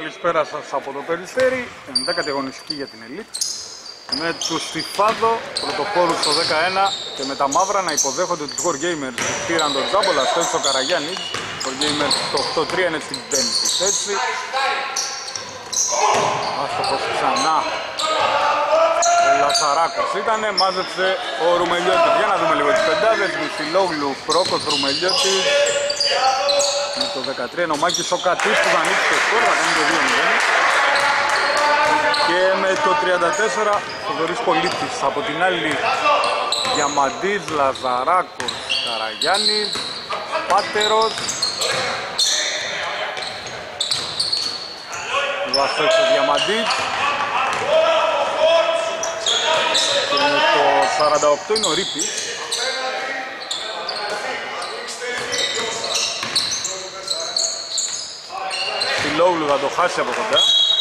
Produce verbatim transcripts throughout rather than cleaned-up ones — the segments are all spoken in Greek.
Καλησπέρα σας από το Περιστέρι, ενδέκατη αγωνιστική για την Elite. Με τους Στιφάδο πρωτοπόρους στο δεκαένα και με τα μαύρα να υποδέχονται τους Wargamers που πήραν τον Double Assault στο Καραγιάννη. Το Wargamers το οκτώ τρία είναι στην πέμπτη θέση. Άστοχος ξανά. Ο Λαζαράκος ήτανε, μάζεψε ο Ρουμελιώτης. Για να δούμε λίγο τις πεντάδες. Μισιλόγλου, Πρόκος, Ρουμελιώτης. Με το δεκατρία είναι ο Μάκης ο Κατής που θα ανοίξει το σκορ, θα κάνει το δύο μηδέν. Και με το τριάντα τέσσερα Θοδωρής Πολίτης. Από την άλλη Διαμαντής, Λαζαράκος, Καραγιάννης, Πάτερος. Βαστός ο Διαμαντής. Και με το σαράντα οκτώ είναι ο Ρίπης. Λόγλου θα το χάσει από κοντά.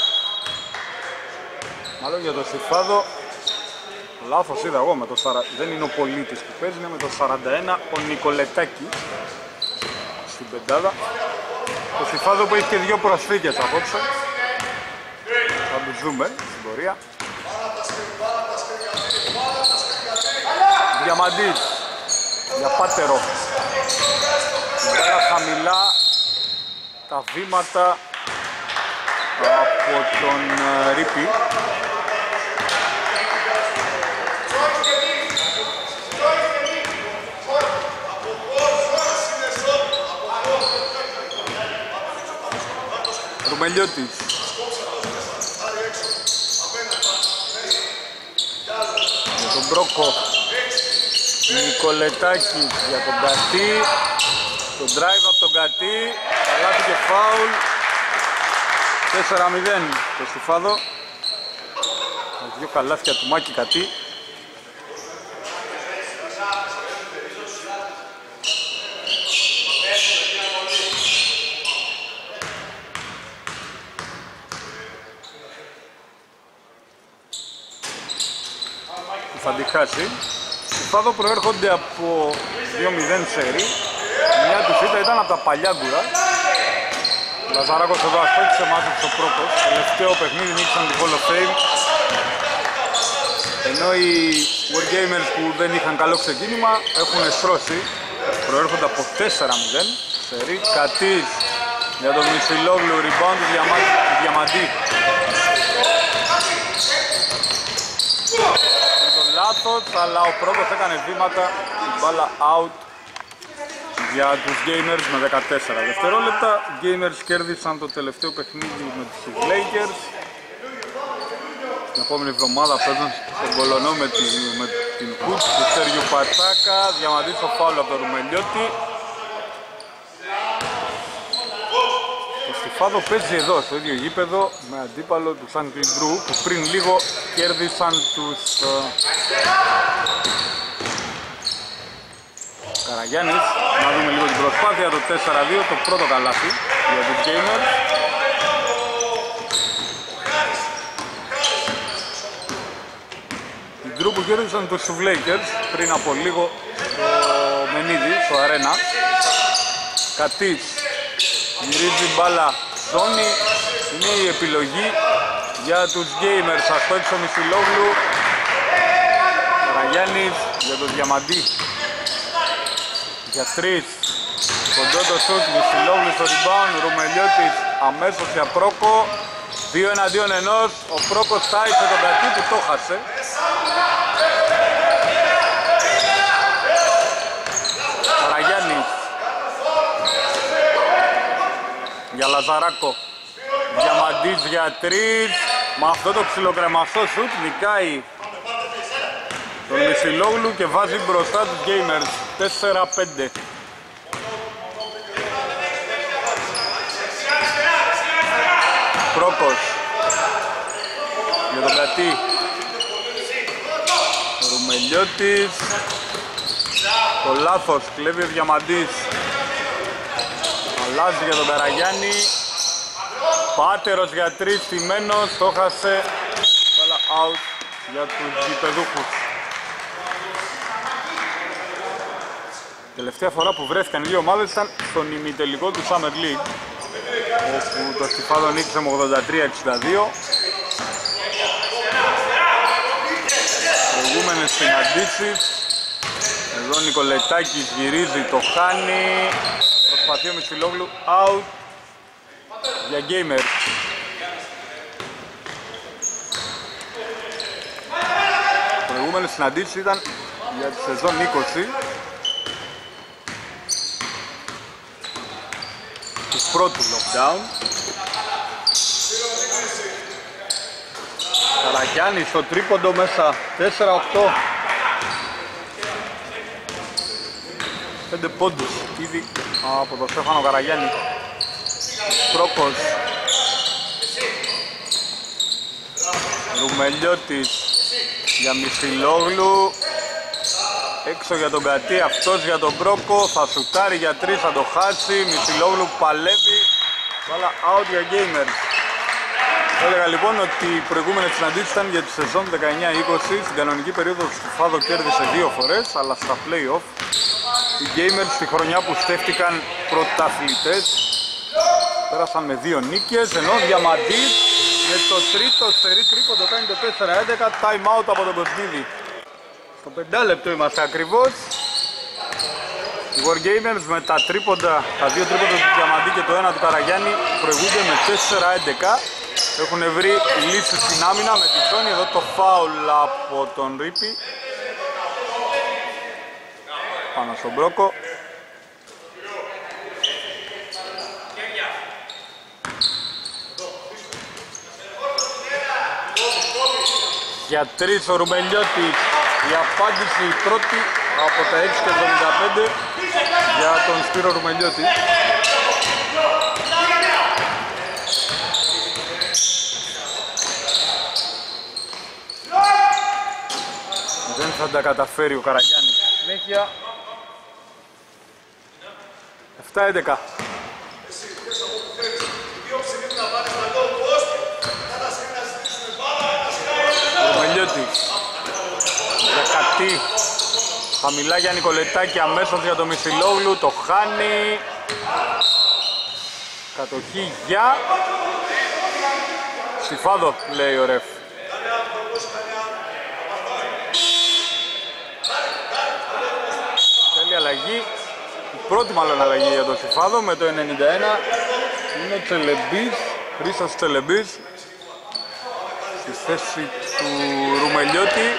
Μάλλον για το Στιφάδο λάθος είδα εγώ με το σαράντα. Δεν είναι ο Πολίτης που παίζει, είναι με το σαράντα ένα ο Νικολετάκης στην πεντάδα. Το Στιφάδο που έχει και δύο προσθήκες απόψε. Θα τους δούμε στην πορεία. Διαμαντής για Πάτερο. Μπάλα χαμηλά, τα βήματα από τον uh, Ρίπη. Ρουμελιώτης. Για τον Μπρόκο. Νικολετάκη για τον Κατή. Το drive από τον Κατή. Καλάθι και φάουλ. τέσσερα μηδέν το Στιφάδο. Με δύο καλάθια του Μάκη Κατή. Που θα τη χάσει. Στιφάδο προέρχονται από δύο μηδέν σερί. Μια τους ήττα ήταν από τα παλιάγκουρα. Ο Λαζαράκος εδώ αστόχησε, μάζεψε ο Πρόκος. Τελευταίο παιχνίδι νίκησαν την Hall of Fame. Ενώ οι Wargamers που δεν είχαν καλό ξεκίνημα έχουν εστρώσει. Προέρχονται από τέσσερα μηδέν σερί. Κατής για τον Μισιλόγλου, rebound του Διαμαντή. Με τον λάθος, αλλά ο Πρόκος έκανε βήματα. Η μπάλα out για τους Gamers με δεκατέσσερα δευτερόλεπτα. Gamers κέρδισαν το τελευταίο παιχνίδι με τους Lakers. Την επόμενη εβδομάδα παίζουν στον Κολονό με την, με την Κούτ του Σέργιου Πατσάκα. Διαμαντής το φάουλ από τον Ρουμελιώτη. Το Στιφάδο παίζει εδώ στο ίδιο γήπεδο με αντίπαλο του Σαν Κλιντρού που πριν λίγο κέρδισαν τους uh, Καραγιάννης. Να δούμε λίγο την προσπάθεια, το τέσσερα δύο, το πρώτο καλάθι για τους Gamers. Την Drew που κέρδισαν τους Lakers πριν από λίγο στο Μενίδη, στο Αρένα. Κατής γυρίζει μπάλα ζώνη, είναι η επιλογή για τους Gamers. Αυτό έξω Μισιλόγλου. Καραγιάννης για τον Διαμαντή. Για τρεις, κοντό το σούτ, Μισιλόγλου στο rebound, Ρουμελιώτης αμέσως για Πρόκο. Δύο εναντίον ενός, ο Πρόκος τάισε τον Κατή που το χάσε. Καραγιάννης για Λαζαράκο. Διαμαντής για τρεις, με αυτό το ψιλοκρεμαστό σούτ νικάει τον Μισιλόγλου και βάζει μπροστά τους Gamers τέσσερα πέντε. Πρόκος για τον Κατή. Ρουμελιώτης. Το λάθος, κλέβει ο Διαμαντής. Αλλάζει για τον Καραγιάννη. Πάτερος για τρεις, τιμένος, το χάσε. Μπάλα out για τους γηπεδούχους. Τελευταία φορά που βρέθηκαν οι δύο ομάδες ήταν στον ημιτελικό του Summer League. όπου το Στιφάδο νίκησε με ογδόντα τρία εξήντα δύο. Προηγούμενες συναντήσεις. Εδώ ο Νικολετάκης γυρίζει, το χάνει. Προσπαθεί ο Μισιλόγλου, out για Gamer. Προηγούμενες συναντήσεις ήταν για τη σεζόν είκοσι. Του πρώτου lockdown. Καρακιάννης στο τρίποντο μέσα, τέσσερα οκτώ. πέντε πόντους ήδη από τον Στέφανο Καραγιάννη. Πρόκος. Ρουμελιώτης για Μισιλόγλου. Έξω για τον Κατή, αυτός για τον Πρόκο. Θα σουτάρει για τρεις, θα το χάσει. Μισιλόγλου παλεύει. Βάλα out για Gamers. Έλεγα λοιπόν ότι οι προηγούμενες συναντήσεις ήταν για τη σεζόν δεκαεννιά είκοσι. Στην κανονική περίοδο του Στιφάδο κέρδισε δύο φορές, αλλά στα play-off οι Gamers στη χρονιά που στέφτηκαν πρωταθλητές πέρασαν με δύο νίκες, ενώ ο Διαμαντής με το τρίτο σερί τρίποντο κάνει το τέσσερα έντεκα, time out από τον παιχνίδι. Στο πεντάλεπτο είμαστε ακριβώς. Οι Wargamers με τα τρίποντα, τα δύο τρίποντα του Διαμαντή και το ένα του Καραγιάννη προηγούνται με τέσσερα έντεκα. Έχουν βρει λύση στην άμυνα με τη ζώνη, εδώ το φάουλ από τον Ρίπη πάνω στον Μπρόκο. Για τρεις ο Ρουμελιώτης, η απάντηση η πρώτη από τα έξι και εβδομήντα πέντε για τον Σπύρο Ρουμελιώτη. Δεν θα τα καταφέρει ο Καραγιάννης. Συνέχεια επτά έντεκα. Ρουμελιώτης για Κατή. Χαμηλά για Νικολετάκη, αμέσως για το Μισιλόγλου, το χάνει. Κατοχή για Στιφάδο, λέει ο ρεφ. Θέλει αλλαγή, η πρώτη μάλλον αλλαγή για το Στιφάδο με το ενενήντα ένα. Είναι ο Τσελεμπής, Χρήστος Τσελεμπής στη θέση του Ρουμελιώτη.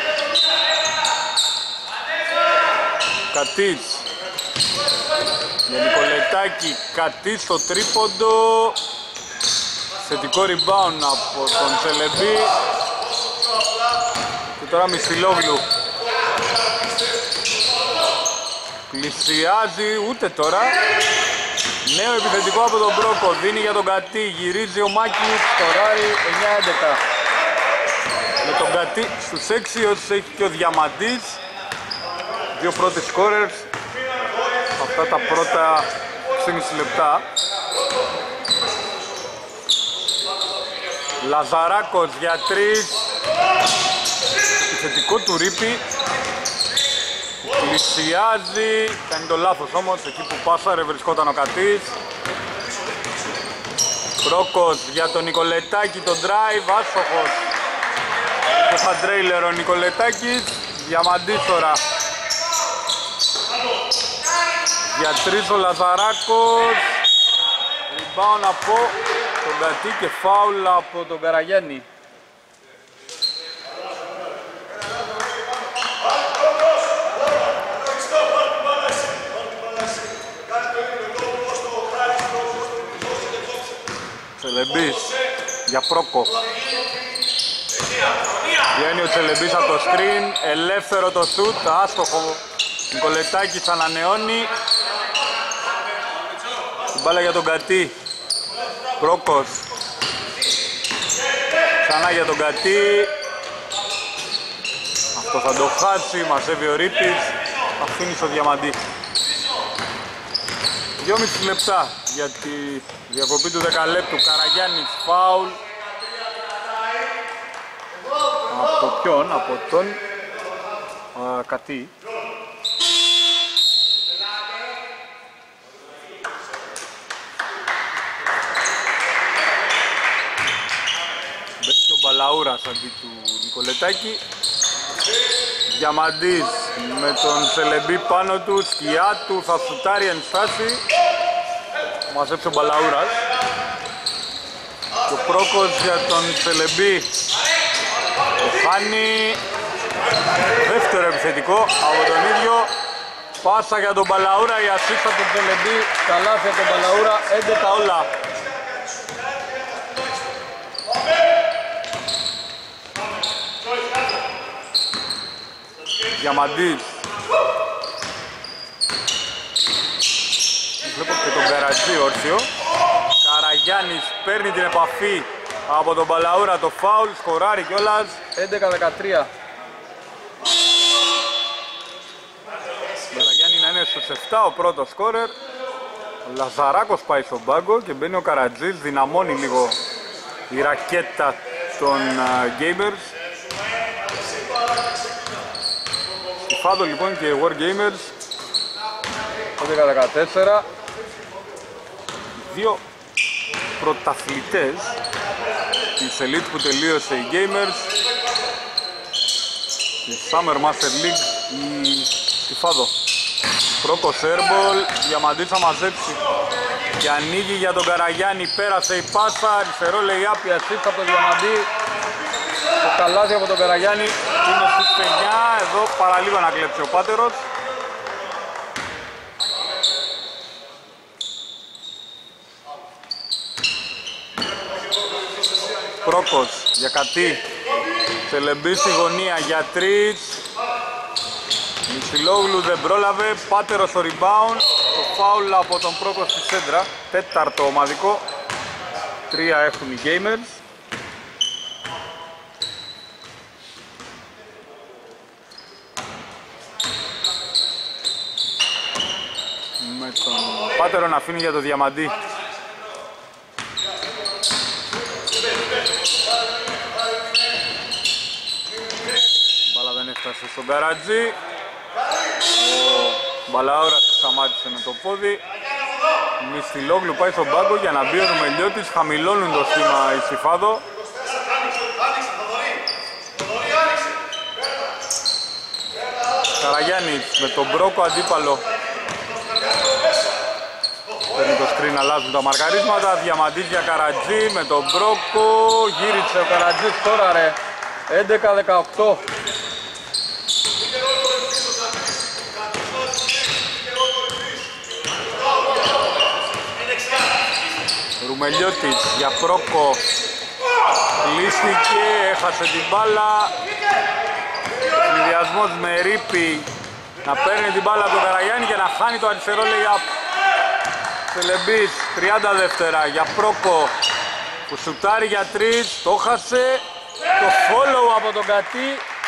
Κατής για Νικολετάκη, Κατής στο τρίποντο. Θετικό rebound από τον Τσελεμπή. Και τώρα Μισιλόγλου. Πλησιάζει, ούτε τώρα. Νέο επιθετικό από τον Μπρόκο, δίνει για τον Κατή, γυρίζει ο Μάκης, σκοράρει εννιά έντεκα. Με τον Κατή στους έξι, όσους έχει και ο Διαμαντής. Δύο πρώτοι σκόρερς αυτά τα πρώτα έξι και μισό λεπτά. Λαζαράκος για τρεις. Επιθετικό του Ρίπη. Πλησιάζει, κάνει το λάθος όμως, εκεί που πάσαρε βρισκόταν ο Κατής. Πρόκος για τον Νικολετάκη, τον drive, άστοχος. Το φαντρέιλερ ο Νικολετάκης, Διαμαντής τώρα. Για τρεις ο Λαζαράκος. Rebound από τον Κατή και φάουλ από τον Καραγιάννη. Τσελεμπής για Πρόκο. Βγαίνει ο Τσελεμπής από το screen, ελεύθερο το σουτ, άστοχο. Νικολετάκης ανανεώνει. Την μπάλα για τον Κατή. Πρόκος. Ξανά για τον Κατή. Αυτό θα το χάσει, μαζεύει ο Ρίπης. Αφήνει στο Διαμαντή. δυόμισι λεπτά για τη διακοπή του δεκαλέπτου. Καραγιάννης, φάουλ. Από ποιον, από τον α, Κατή. Μπαλαούρας αντί του Νικολετάκη. Διαμαντής με τον Τσελεμπή πάνω του, σκιά του, θα σουτάρει εν στάση. Μαζέψε ο Μπαλαούρας. Και ο Πρόκος για τον Τσελεμπή. Το χάνει. Δεύτερο επιθετικό από τον ίδιο. Πάσα για τον Μπαλαούρα, η ασίστα του Τσελεμπή. Καλάθι από τον Μπαλαούρα, έντεκα όλα. Διαμαντής. Βλέπω και τον Καρατζή όρθιο. Καραγιάννης παίρνει την επαφή από τον Μπαλαούρα, το φάουλ, σκοράρει κιόλας, έντεκα δεκατρία. Καραγιάννη να είναι στους επτά ο πρώτος σκόρερ. Ο Λαζαράκος πάει στον πάγκο και μπαίνει ο Καρατζής, δυναμώνει λίγο η ρακέτα των uh, Gamers. Φάδο λοιπόν και οι War Gamers έντεκα δεκατέσσερα. Δύο πρωταθλητές της Elite που τελείωσε οι Gamers, η Summer Master League, η Φάδο. Πρόκος airball, Διαμαντής θα μαζέψει και ανοίγει για τον Καραγιάννη, πέρασε η πάσα, αριστερό lay-up, η assist από τον Διαμαντή. Το καλάθι από τον Καραγιάννη είναι στις πενιά, εδώ παραλίγο να κλέψει ο Πάτερος. Πρόκος για Κατή, Τσελεμπή στη γωνία για τρεις. Μισιλόγλου δεν πρόλαβε, Πάτερος στο rebound. Το foul από τον Πρόκο στη σέντρα, τέταρτο ομαδικό. Τρία έχουν οι Gamers. Με τον Πάτερο να αφήνει για το Διαμαντή. Μπάλα δεν έφτασε στον Καρατζή. Ο Μπαλαόρας σταμάτησε με το πόδι. Μιστιλόγλου πάει στον πάγκο για να μπει ο Ρουμελιώτης. Χαμηλώνουν το σήμα η Σιφάδο. Καραγιάννης με τον Μπρόκο αντίπαλο. Παίρνει το screen, αλλάζουν τα μαρκαρίσματα. Διαμαντής για Καρατζή με τον Μπρόκο. Γύρισε ο Καρατζής τώρα ρε. έντεκα δεκαοκτώ. Ρουμελιώτης για Πρόκο. Λύστηκε, έχασε την μπάλα. Συνδυασμός με Ρίπη να παίρνει την μπάλα από τον Καραγιάννη και να χάνει το αριστερό lay-up. Τσελεμπής, τριάντα δεύτερα για Πρόκο που σουτάρει για τρεις, το χάσε. Το follow από τον Κατή.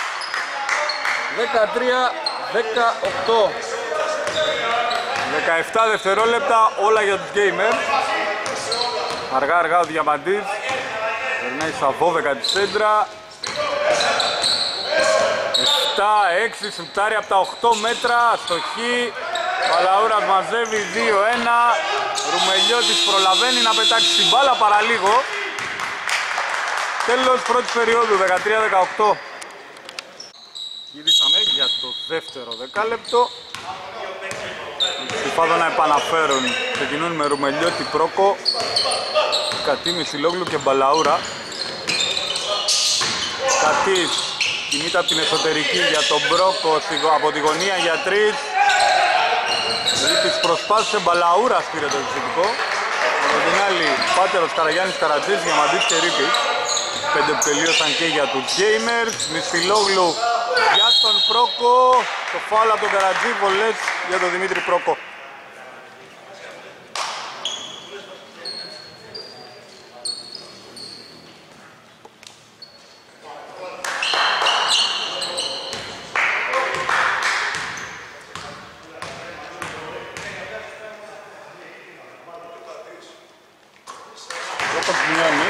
δεκατρία δεκαοκτώ. δεκαεπτά δευτερόλεπτα, όλα για τους Gamers. Αργά αργά ο Διαμαντής περνάει στα δώδεκα τη σέντρα. επτά έξι σουτάρει από τα οκτώ μέτρα, αστοχή. Μπαλαούρας μαζεύει δύο ένα. Ρουμελιώτης προλαβαίνει να πετάξει την μπάλα παραλίγο. Τέλος πρώτης περίοδου, δεκατρία δεκαοκτώ. Γυρίσαμε για το δεύτερο δεκάλεπτο. Στη Φάδο να επαναφέρουν. Ξεκινούν με Ρουμελιώτη, Πρόκο, Κατή, Μισιλόγλου και Μπαλαούρα. Κατής κινείται από την εσωτερική για τον Πρόκο από τη γωνία για τρεις. Ρίπης προσπάθησε, Μπαλαούρας πήρε το επιθετικό. Από την άλλη Πάτερος, Καραγιάννης, Καρατζής, Διαμαντής και Ρίπης. Πέντε που τελείωσαν και για τους Gamers. Μισιλόγλου για τον Πρόκο. Το φάουλ από τον Καρατζή, βολές για τον Δημήτρη Πρόκο. Πρόκος μειώνει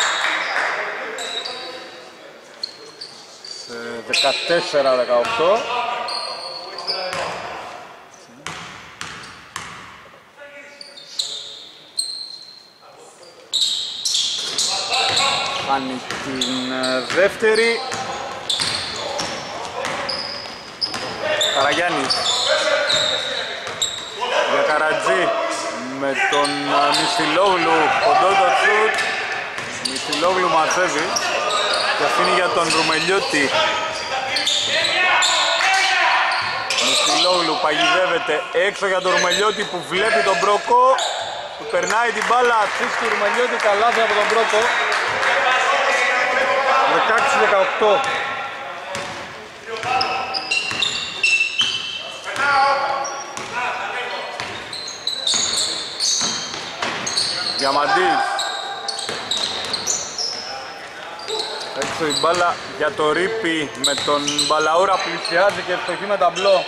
σε δεκατέσσερα δεκαοκτώ. χάνει την δεύτερη. Καραγιάννης για Καρατζή με τον Μυστιλόγλου, κοντό το σουτ. Μυστιλόγλου μαζεύει και αφήνει για τον Ρουμελιώτη. Μυστιλόγλου παγιδεύεται έξω για τον Ρουμελιώτη που βλέπει τον Μπρόκο, που περνάει την μπάλα, assist του Ρουμελιώτη, καλάθι από τον Μπρόκο. δεκαέξι δεκαοκτώ. Διαμαντής. Έξω η μπάλα για το Ρίπι με τον Μπαλαούρα, πλησιάζει και ευστοχή με ταμπλό.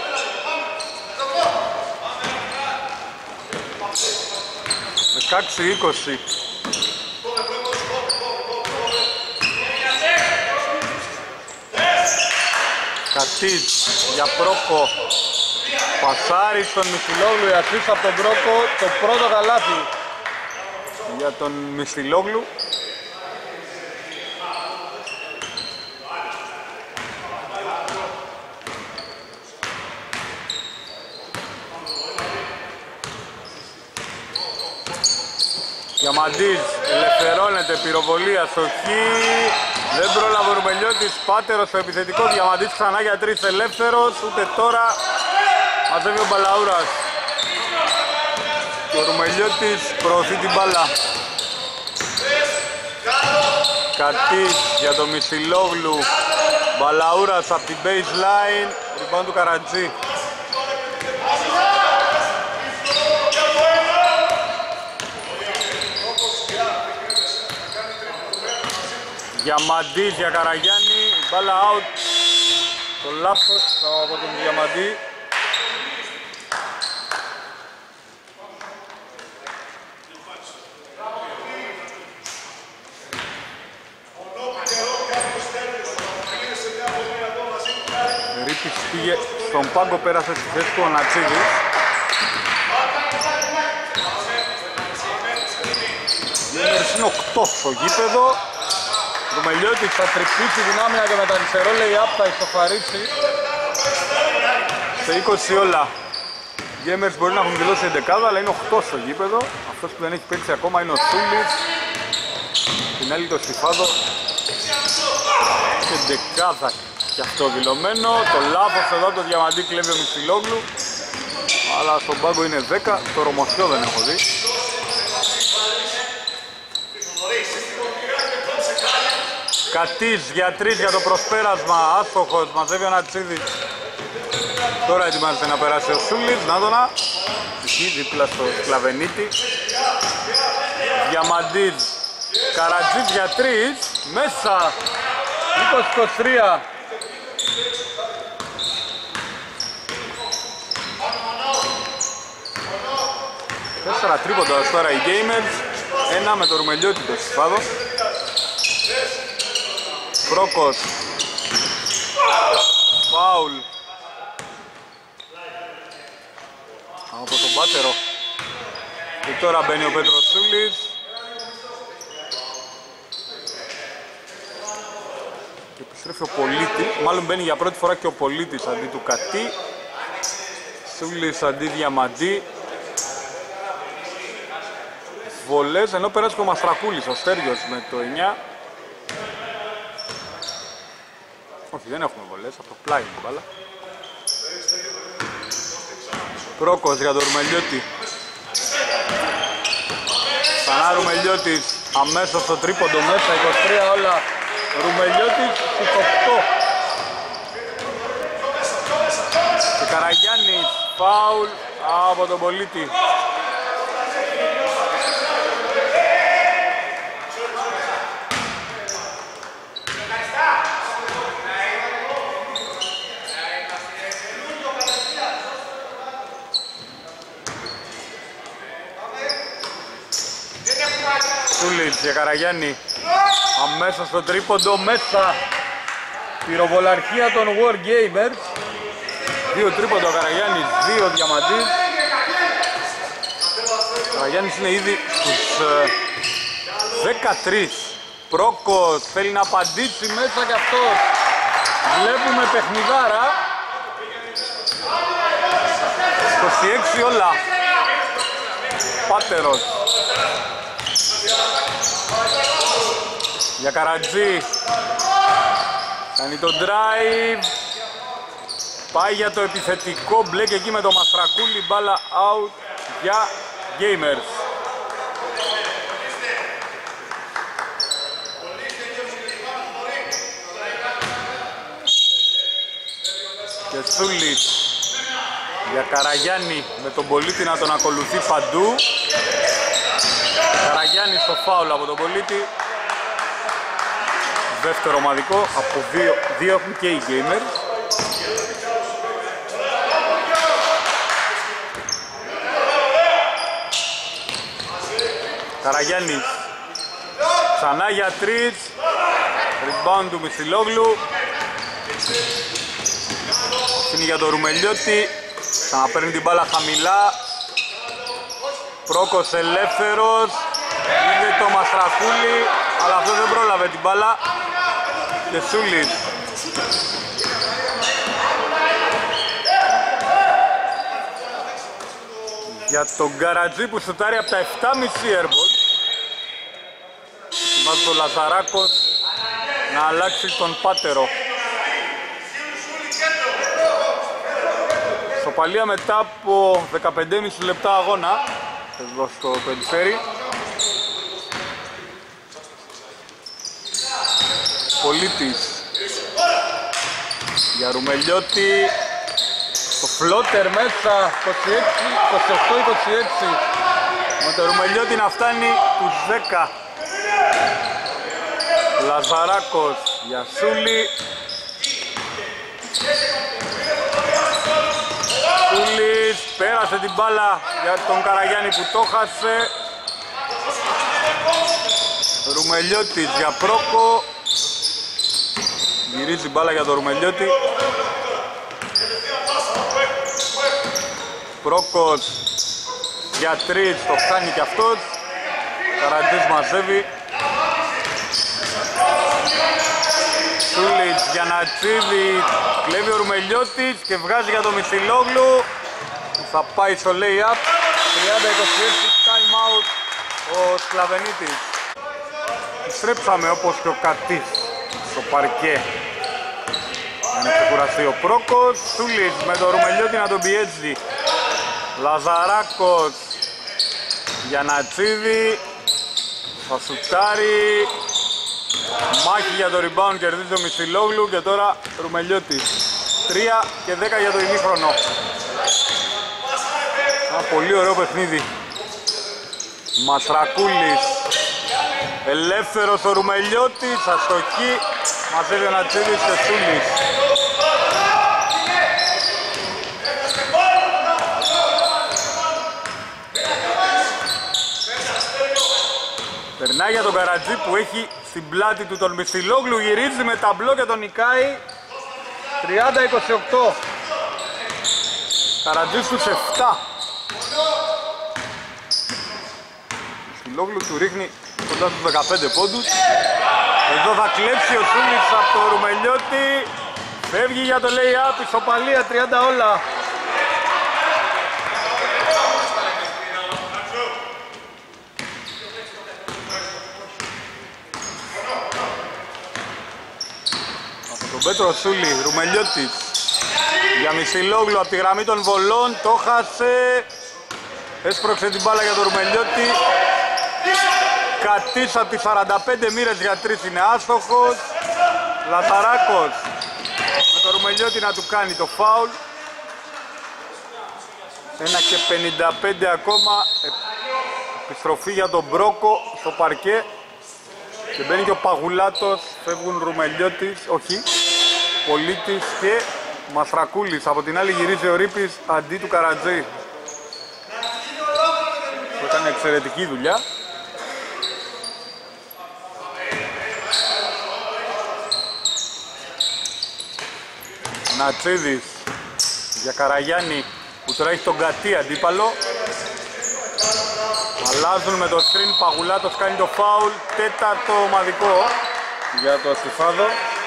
δεκαέξι είκοσι. Κατής για Πρόκο. Πασάρι στον Μυστιλόγλου, η assist από τον Πρόκο, το πρώτο καλάθι για τον Μυστιλόγλου. Διαμαντής ελευθερώνεται, πυροβολία, στοχή. Δεν πρόλαβε ο Ρουμελιώτης, πάτερος στο επιθετικό. Διαμαντής ξανά για τρεις, ελεύθερος, ούτε τώρα. Μαζεύει ο Μπαλαούρας. Και ο Ρουμελιώτης προωθεί την μπάλα. Κατής για τον Μυστιλόγλου. Μπαλαούρας από την baseline. Rebound του Καρατζή. Διαμαντής για Καραγιάννη, η μπάλα out. Το λάθος από τον Διαμαντή. Ρίπης πήγε στον πάγκο, πέρασε στη θέση του ο Νατσίδης. Νούμερος είναι οκτώ στο γήπεδο. Ρουμελιώτης θα τρυπήσει την άμυνα και με τα αριστερό λέει up, θα ισοφαρίσει. Σε είκοσι όλα. Οι Gamers μπορεί να έχουν δηλώσει εντεκάδα, αλλά είναι οκτώ στο γήπεδο. Αυτός που δεν έχει παίξει ακόμα είναι ο Σούλης. Την άλλη το Στιφάδο. Και εντεκάδα και αυτό δηλωμένο. Το λάθος εδώ το Διαμαντή κλέβει ο Μυστιλόγλου. Αλλά στον πάγκο είναι δέκα, το Ρωμοσιό δεν έχω δει. Κατής για τρεις για το προσπέρασμα, άστοχος, μαζεύει ο Νατσίδης. Τώρα ετοιμάζεται να περάσει ο Σούλης, να το να. Εκεί δίπλα στο Σκλαβενίτη. Διαμαντής, Καρατζής για τρεις, μέσα, είκοσι είκοσι τρία. Τέσσερα τρίποντα ως τώρα οι Gamers, ένα με το Ρουμελιώτη το Στιφάδο. Πρόκος, φάουλ από τον πάτερο και τώρα μπαίνει ο Πέτρος Σούλης και επιστρέφει ο Πολίτης, μάλλον μπαίνει για πρώτη φορά και ο Πολίτης αντί του Κατή. Σούλης αντί Διαμαντή. Βολές, ενώ πέρασε και ο Μαστρακούλης, ο Στέργιος με το εννιά. Όχι, δεν έχουμε βολές, από το πλάι την μπάλα. Πρόκος για τον Ρουμελιώτη. Ξανά Ρουμελιώτης, αμέσως στο τρίποντο μέσα, είκοσι τρία όλα. Ρουμελιώτης στους οκτώ. Και Καραγιάννης, φάουλ από τον Πολίτη. Σούλης για Καραγιάννη, αμέσως στο τρίποντο μέσα. Πυροβολαρχία των War Gamers. Δύο τρίποντο ο Καραγιάννης, δύο Διαμαντής. Ο Καραγιάννης είναι ήδη στους δεκατρείς Πρόκος θέλει να απαντήσει μέσα κι αυτός. Βλέπουμε παιχνιδάρα. είκοσι έξι όλα. Πάτερος. Για Καρατζή. Κάνει το drive. Πάει για το επιθετικό. Μπλέκ εκεί με το Μαστρακούλη. Μπάλα out για Gamers. Και Σούλιτς για Καραγιάννη με τον Πολίτη να τον ακολουθεί παντού. Καραγιάννη στο φάουλ από τον Πολίτη. Δεύτερο ομαδικό, από δύο, δύο έχουν και οι Gamers. Καραγιάννης ξανά για τρεις. Rebound του Μισιλόγλου. Είναι για τον Ρουμελιώτη. Ξαναπαίρνει την μπάλα χαμηλά. Πρόκος ελεύθερος. Είδε το Μαστρακούλη, αλλά αυτό δεν πρόλαβε την μπάλα. Και Σούλης. Για τον Καρατζή που σουτάρει από τα επτά κόμμα πέντε airball. Θυμάται το Λαζαράκος να αλλάξει τον Πάτερο. Σοπαλία μετά από δεκαπέντε κόμμα πέντε λεπτά αγώνα εδώ στο Περιστέρι. Πολίτης για Ρουμελιώτη. Το φλότερ μέσα είκοσι έξι, είκοσι οκτώ είκοσι έξι. Με το Ρουμελιώτη να φτάνει τους δέκα. Λαζαράκος για Σούλη. Σούλης πέρασε την μπάλα για τον Καραγιάννη που το χάσε. Ρουμελιώτης για Πρόκο. Γυρίζει μπάλα για τον Ρουμελιώτη. Πρόκος για τρεις, το φτάνει κι αυτός. Καρατζής μαζεύει. Σούλιτς για Νατσίδη. Κλέβει ο Ρουμελιώτης και βγάζει για τον Μισιλόγλου. Θα πάει στο lay-up. τριάντα είκοσι έξι, time out ο Σκλαβενίτης. Στρέψαμε όπως και ο Κατής στο παρκέ. Να ξεκουραστεί ο Πρόκος. Σούλιτς με τον Ρουμελιώτη να τον πιέζει. Λαζαράκος για Νατσίδη. Θα σουτάρει. Μάχη για το rebound, κερδίζει το Μισιλόγλου και τώρα Ρουμελιώτης. τρία και δέκα για το ημίχρονο. Ένα πολύ ωραίο παιχνίδι. Μαστρακούλης. Ελεύθερος ο Ρουμελιώτης, αστοχή. Μαζεύει ο Νατσίδης και Σούλης. Περνάει για τον Καρατζή που έχει στην πλάτη του τον Μισιλόγλου, γυρίζει με ταμπλό και τον νικάει. τριάντα είκοσι οκτώ. Καρατζής στους επτά. Μισιλόγλου του ρίχνει κοντά στους δεκαπέντε πόντους. Εδώ θα κλέψει ο Σούλης από το Ρουμελιώτη. Φεύγει για το lay-up, ισοπαλία τριάντα όλα. Πέτρο Σούλη, Ρουμελιώτης για Μισιλόγλου από τη γραμμή των βολών, το χάσε. Έσπρωξε την μπάλα για τον Ρουμελιώτη. Κατής από τις σαράντα πέντε μοίρες για τρεις είναι άστοχος. Λαζαράκος με τον Ρουμελιώτη να του κάνει το φάουλ. ένα και πενήντα πέντε ακόμα. Επιστροφή για τον Μπρόκο στο παρκέ. Και μπαίνει και ο Παγουλάτος, φεύγουν Ρουμελιώτης, όχι, Πολίτης και Μαστρακούλης. Από την άλλη γυρίζει ο Ρίπης αντί του Καρατζή. Που έκανε εξαιρετική δουλειά. Νατσίδης για Καραγιάννη που τώρα έχει τον Κατή αντίπαλο. Αλλάζουν με το screen, Παγουλάτος κάνει το foul, τέταρτο ομαδικό για το Στιφάδο.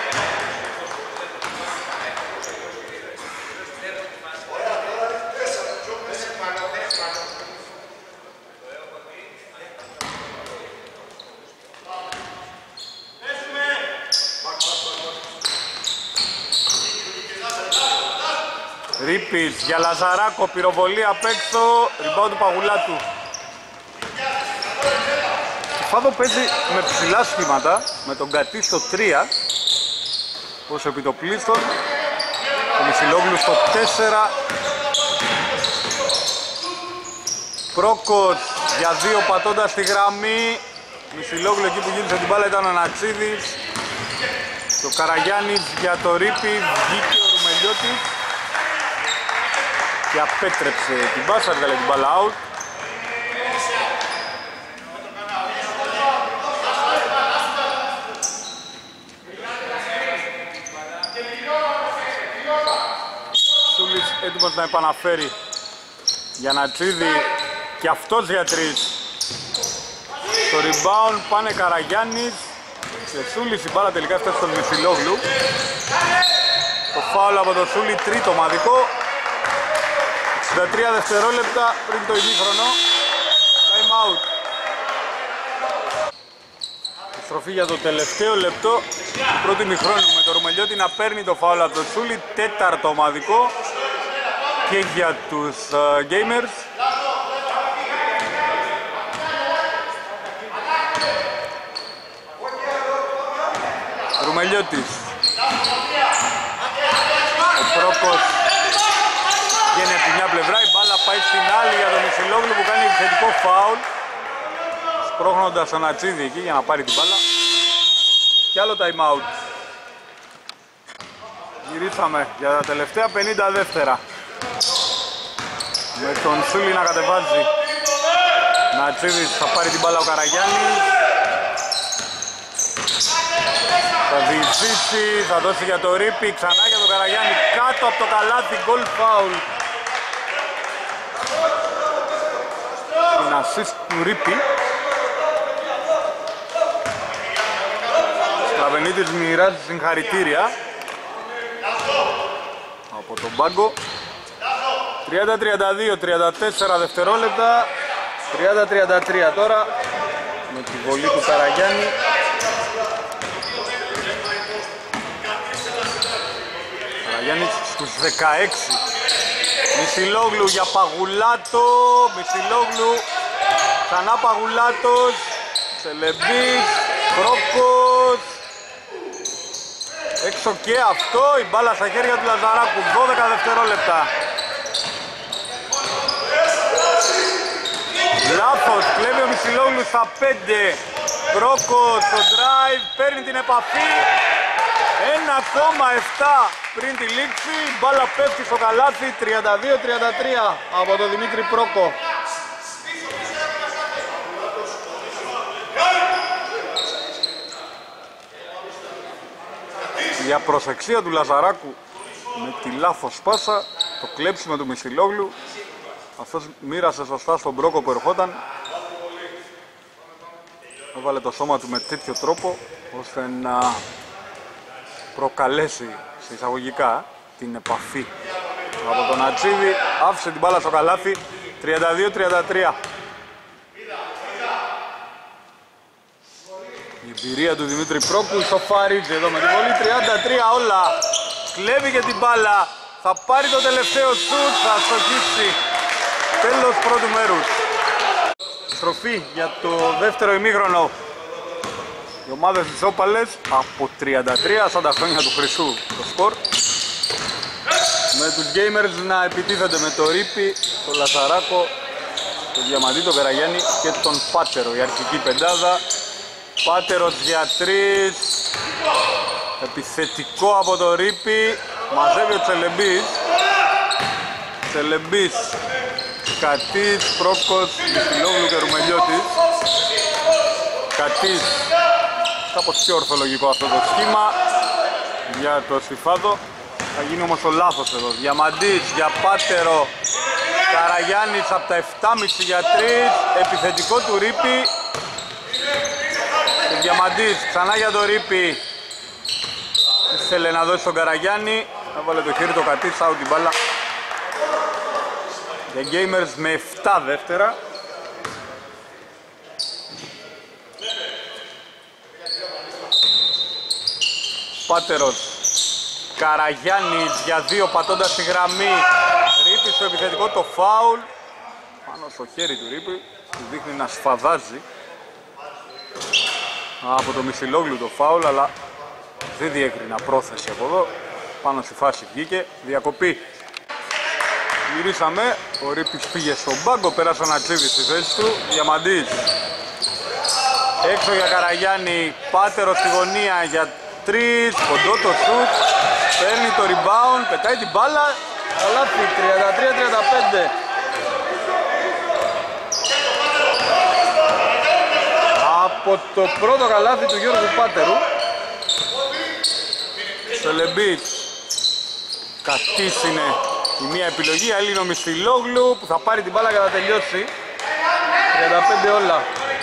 Ρίπης για Λαζαράκο, πυροβολία απ' έξω, rebound του Παγουλάτου. Στιφάδο παίζει με ψηλά σχήματα, με τον Κατή στο τρία, ως επιτοπλίστων, ο Μισιλόγλου στο τέσσερα. Πρόκος για δύο πατώντας στη γραμμή, Μισιλόγλου εκεί που γύρισε την μπάλα ήταν ο Νατσίδης. Το Καραγιάννης για το Ρίπη, βγήκε ο Ρουμελιώτης και απέτρεψε την μπάσα, έβγαλε την μπάλα out. Σούλης έτοιμος να επαναφέρει για Νατσίδη και αυτός για τρεις. Στο rebound πάνε Καραγιάννης και Σούλης, η μπάλα τελικά έφτασε στον Μισιλόγλου. Το φάουλ από το Σούλη, τρίτο ομαδικό. εξήντα τρία δευτερόλεπτα πριν το ημίχρονο. Time out. Στροφή για το τελευταίο λεπτό του πρώτου ημιχρόνου με το Ρουμελιώτη να παίρνει το φάουλ από το Σούλη. Τέταρτο ομαδικό και για τους uh, gamers. Ρουμελιώτης. Ο Πρόκος βγαίνει από τη μια πλευρά, η μπάλα πάει στην άλλη για τον Μισιλόγλου που κάνει επιθετικό φάουλ, σπρώχνοντας τον Ατσίδη εκεί για να πάρει την μπάλα. Και άλλο time out. Γυρίσαμε για τα τελευταία πενήντα δεύτερα. Με τον Σούλη να κατεβάζει. Νατσίδης θα πάρει την μπάλα ο Καραγιάννης. Θα διεισδύσει, θα δώσει για το Ρίπη, ξανά για τον Καραγιάννη, κάτω από το καλάθι, goal foul. Την assist του Ρίπη. Στραβενίτης μοιράζει συγχαρητήρια από τον πάγκο. τριάντα τριάντα δύο, τριάντα τέσσερα δευτερόλεπτα, τριάντα τριάντα τρία τώρα με τη βολή του Καραγιάννη. Καραγιάννης στους δεκαέξι. Μισιλόγλου για Παγουλάτο, Μισιλόγλου, ξανά Παγουλάτος, Σελεμπής, Πρόκος. Έξω και αυτό, η μπάλα στα χέρια του Λαζαράκου, δώδεκα δευτερόλεπτα. Λάθος, κλέβει ο Μισιλόγλου στα πέντε. Πρόκος στο drive, παίρνει την επαφή. ένα κόμμα επτά πριν τη λήξη, η μπάλα πέφτει στο καλάθι, τριάντα δύο τριάντα τρία από τον Δημήτρη Πρόκο. Η απροσεξία του Λαζαράκου με τη λάθος πάσα, το κλέψιμο του Μισιλόγλου, αυτός μοίρασε σωστά στον Πρόκο που ερχόταν. Έβαλε το σώμα του με τέτοιο τρόπο ώστε να προκαλέσει σε εισαγωγικά την επαφή από τον Ατσίδη. Άφησε την μπάλα στο καλάθι, τριάντα δύο τριάντα τρία. Η εμπειρία του Δημήτρη Πρόκου σοφαρίζει εδώ με την βολή, τριάντα τρία όλα. Κλέβει και την μπάλα, θα πάρει το τελευταίο σουτ, θα στοχίσει. Τέλος πρώτου μέρους. Στροφή για το δεύτερο ημίχρονο. Οι ομάδες της Όπαλες από τριάντα τρία σαν τα χρόνια του Χρυσού το σκορ. Με τους gamers να επιτίθενται με το Ρίπη, το Λαζαράκο, το Διαμαντή, τον Καραγιάννη και τον Πάτερο. Η αρχική πεντάδα. Πάτερος για τρεις. Επιθετικό από το Ρίπη. Μαζεύει ο Τσελεμπής. Τσελεμπής, Κατής, Πρόκος, Μισιλόγλου και Ρουμελιώτης. Κατής. Κάπως πιο ορθολογικό αυτό το σχήμα για το Στιφάδο. Θα γίνει όμως το λάθος εδώ. Διαμαντής για Πάτερο. Καραγιάννης από τα επτά κόμμα πέντε για τρεις, επιθετικό του Ρίπη. Και Διαμαντής ξανά για το Ρίπη. Ήθελε να δώσει τον Καραγιάννη, έβαλε το χέρι το Κατής, out την μπάλα. Για Gamers με επτά δεύτερα. Πάτερος, Καραγιάννης για δύο πατώντας στη γραμμή. Ρίπη στο επιθετικό, το φάουλ πάνω στο χέρι του Ρίπη, του δείχνει να σφαδάζει από το Μισιλόγλου το φάουλ, αλλά δεν διέκρινα πρόθεση από εδώ. Πάνω στη φάση βγήκε, διακοπή. Γυρίσαμε, ο Ρίπης πήγε στον πάγκο, πέρασε ο Νατσίδης στη θέση του. Διαμαντής έξω για Καραγιάννη, Πάτερος στη γωνία για τρεις, κοντό το σουτ, παίρνει το rebound, πετάει την μπάλα, καλάθι, τριάντα τρία τριάντα πέντε. Από το πρώτο καλάθι του Γιώργου Πάτερου. Τσελεμπίτ, Κατής είναι η μία επιλογή, άλλη είναι ο Μισθυλόγλου που θα πάρει την μπάλα για να τελειώσει. τριάντα πέντε όλα.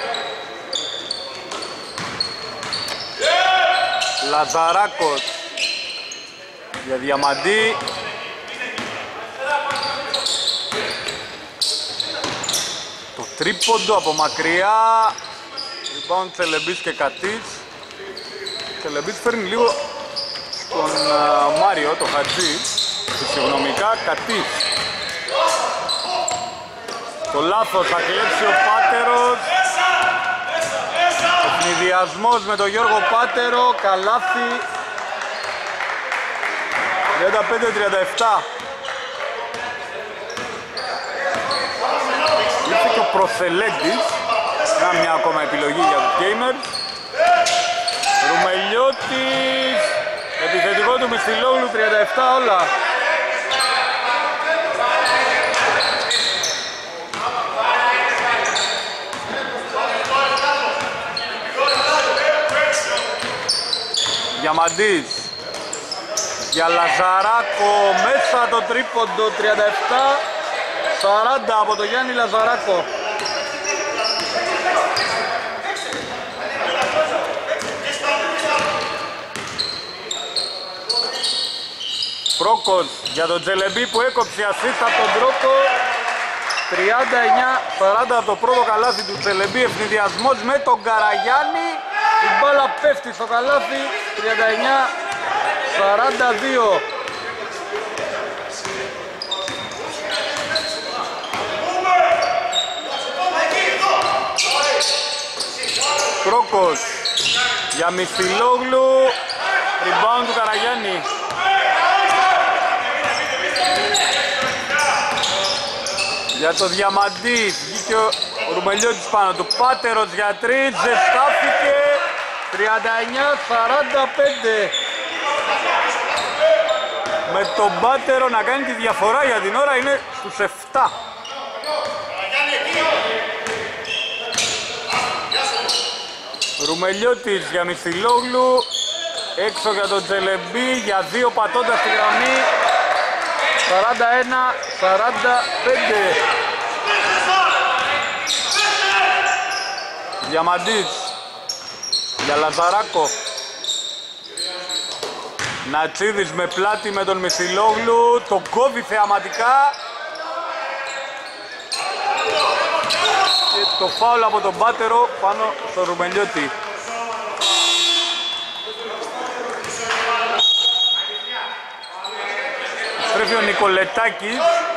Λαζαράκος για Διαμαντή. Το τρίποντο από μακριά. Rebound Τσελεμπίτ και Κατής. Τσελεμπίτ φέρνει λίγο στον uh, Μάριο, το Χατζή. Φυσιογνωμικά, Κατής. Το λάθος, θα κλέψει ο Πάτερος. Ευνηδιασμός με τον Γιώργο Πάτερο, καλάθι. τριάντα πέντε τριάντα επτά. Ήρθε και ο Προσελέγγης. Να μια ακόμα επιλογή για τους Gamers. Ρουμελιώτης. Επιθετικό του Μισθυλόγλου, τριάντα επτά όλα. Διαμαντής για Λαζαράκο, μέσα το τρίποντο, τριάντα επτά σαράντα από το Γιάννη Λαζαράκο. Πρόκος για τον Τζελεμπί που έκοψε ασίστα από τον Πρόκο. Τριάντα εννιά σαράντα από το πρώτο καλάθι του Τζελεμπί, ευνηδιασμός με τον Καραγιάννη. Η μπάλα πέφτει στο καλάθι, τριάντα εννιά σαράντα δύο. Πρόκος για Μισθυλόγλου, rebound του Καραγιάννη. Για το Διαμαντή, βγήκε ο Ρουμελιώτης πάνω του, Πάτερος για τρεις, ζεστάθηκε, τριάντα εννιά σαράντα πέντε. Με τον Πάτερο να κάνει τη διαφορά, για την ώρα είναι στους επτά. Ρουμελιώτης για Μισθυλόγλου, έξω για τον Τζελεμπί, για δύο πατώντας στη γραμμή. σαράντα ένα σαράντα πέντε. Διαμαντής για Λαζαράκο. Νατσίδης με πλάτη με τον Μισθυλόγλου, τον κόβει θεαματικά. Και το φάουλ από τον Πάτερο πάνω στο Ρουμελιώτη. Στρέφει ο Νικολετάκης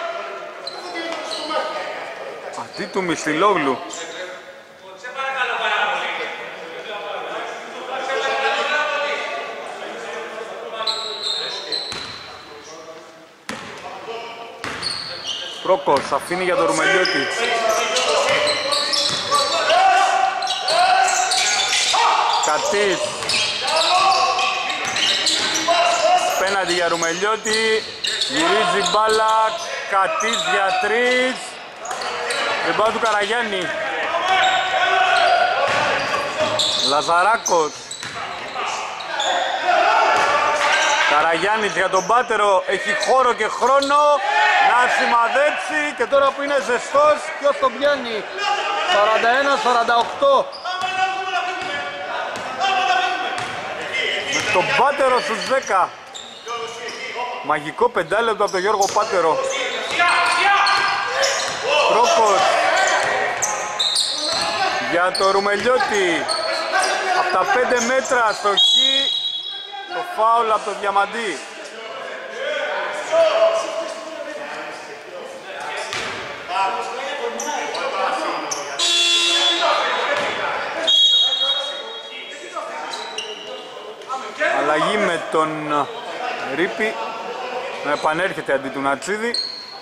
αντί του Μισθυλόγλου. Πρόκος αφήνει για τον Ρουμελιώτη. Κατής. Πέναντι για Ρουμελιώτη. Γυρίζει μπάλα. Κατής για τρεις. Rebound του Καραγιάννη. Λαζαράκος. Καραγιάννης για τον Πάτερο. Έχει χώρο και χρόνο. Για σημαδέψει και τώρα που είναι ζεστός, ποιος τον πιάνει? σαράντα ένα σαράντα οκτώ. Με τον Πάτερο στους δέκα. Μαγικό πεντάλεπτο από τον Γιώργο Πάτερο. Πρόκος για το Ρουμελιώτη. Από τα πέντε μέτρα στο χ. Το φάουλ από τον Διαμαντή. Αλλαγή με τον Ρίπη να επανέρχεται αντί του Νατσίδη.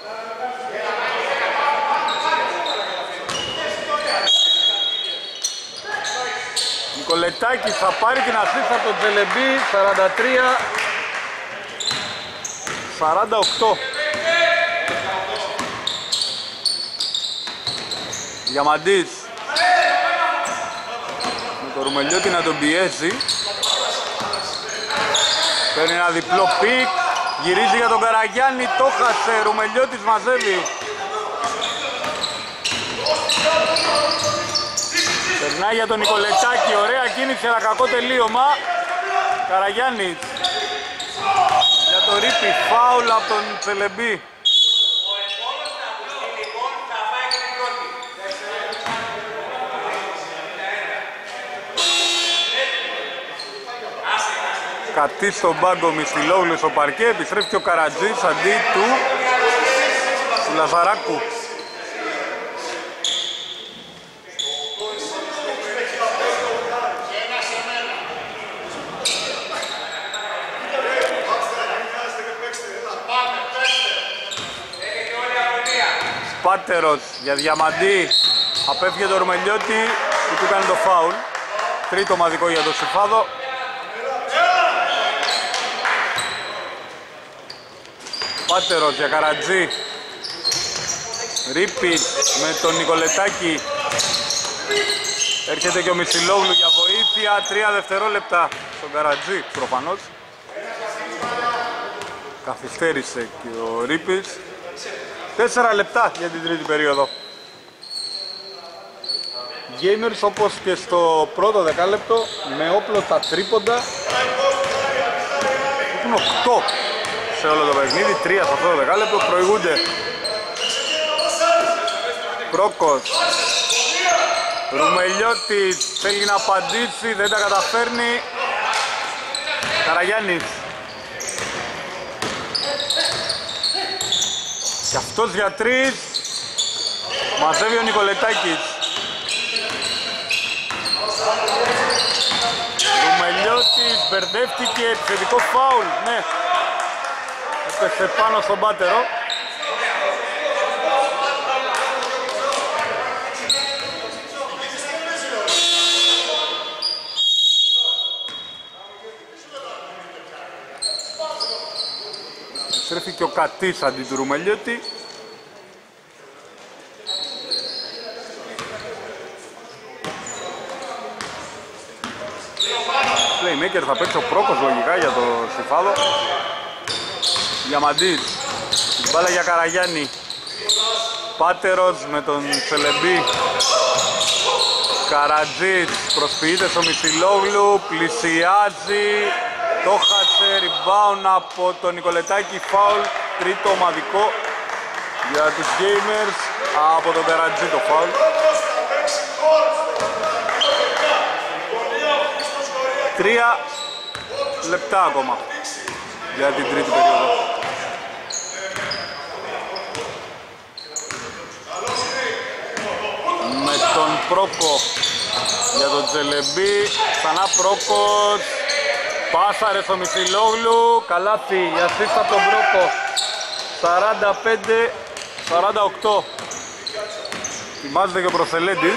Νικολετάκης θα πάρει την ασίστ από τον Τζελεμπή. Σαράντα τρία σαράντα οκτώ. Διαμαντής με το Ρουμελιώτη να τον πιέσει. Παίρνει ένα διπλό πικ, γυρίζει για τον Καραγιάννη, το χάσε, Ρουμελιώτης μαζεύει. Περνάει για τον Νικολετάκη, ωραία κίνηση αλλά κακό τελείωμα. Καραγιάννης για το Ρίπη, φάουλ από τον Τσελεμπή. Κατή στον πάγκο Μιστιλόγλου στο παρκέ, επιστρέφει και ο Καρατζής αντί του, του Λαζαράκου. Πάτερος για Διαμαντή, απέφυγε το Ρουμελιώτη που του κάνει το φάουλ. Τρίτο ομαδικό για το Συμφάδο. Πάτερος για Καρατζή. Ρίπη με τον Νικολετάκη. Έρχεται και ο Μισιλόγλου για βοήθεια. Τρία δευτερόλεπτα στον Καρατζή προφανώς. Καθυστέρησε και ο Ρίπης. Τέσσερα λεπτά για την τρίτη περίοδο. Gamers όπως και στο πρώτο δεκάλεπτο με όπλο τα τρίποντα. Έχουν οκτώ σε όλο το παιχνίδι, τρία σε αυτό το δεκάλεπτο, προηγούνται. Πρόκος. Ρουμελιώτης θέλει να απαντήσει, δεν τα καταφέρνει. Καραγιάννης. Και αυτός για τρεις. Μαζεύει ο Νικολετάκης. Ρουμελιώτης μπερδεύτηκε, επιθετικό φάουλ, ναι. Έπεσε πάνω στον Πάτερο. Στρέφει και ο Κατής αντί του Ρουμελιώτη. Playmaker θα παίξει ο Πρόκος λογικά για το Συμφάδο. Διαμαντής, μπάλα για Καραγιάννη. Πάτερος με τον Τσελεμπή. Καρατζής προσποιείται στο Μισιλόγλου, πλησιάζει. Το χάσε, rebound από τον Νικολετάκη, φάουλ, τρίτο ομαδικό για τους Gamers από τον Καρατζή το φάουλ. Τρία λεπτά ακόμα για την τρίτη περίοδο. Με τον Πρόκο για τον Τζελεμπή, ξανά Πρόκος. Πάσαρε στο Μισιλόγλου, καλάθι για assist από τον Πρόκο. Σαράντα πέντε σαράντα οκτώ. Θυμάζεται και ο Προσελέντης.